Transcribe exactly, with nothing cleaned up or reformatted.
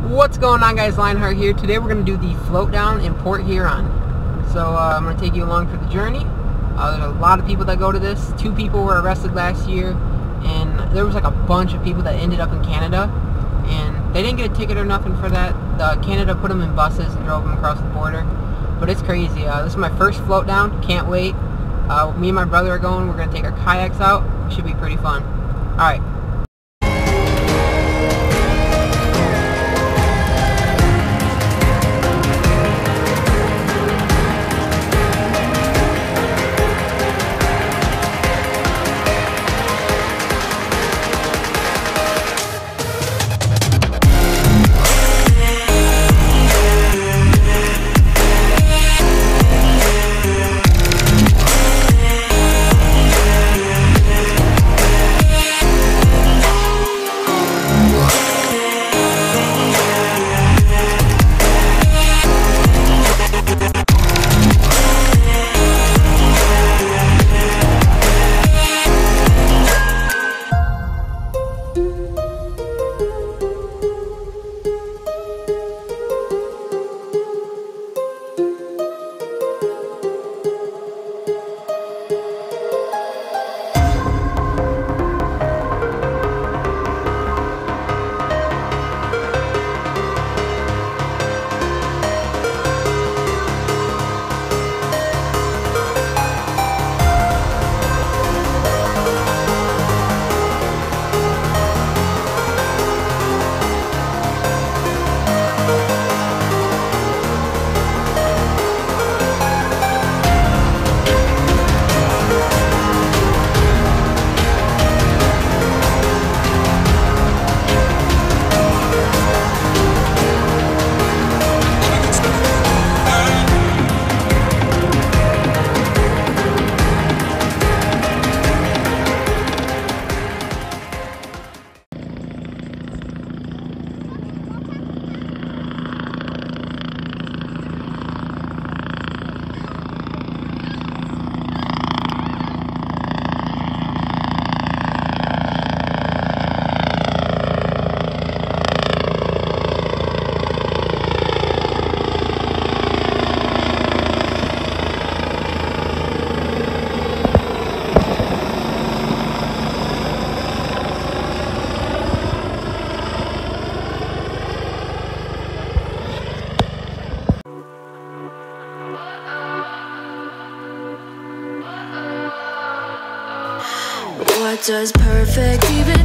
What's going on, guys? Lionheart here. Today we're going to do the float down in Port Huron. So uh, I'm going to take you along for the journey. Uh, there's a lot of people that go to this. Two people were arrested last year, and there was like a bunch of people that ended up in Canada, and they didn't get a ticket or nothing for that. The Canada put them in buses and drove them across the border. But it's crazy. Uh, this is my first float down. Can't wait. Uh, me and my brother are going. We're going to take our kayaks out. Should be pretty fun. Alright. What does perfect even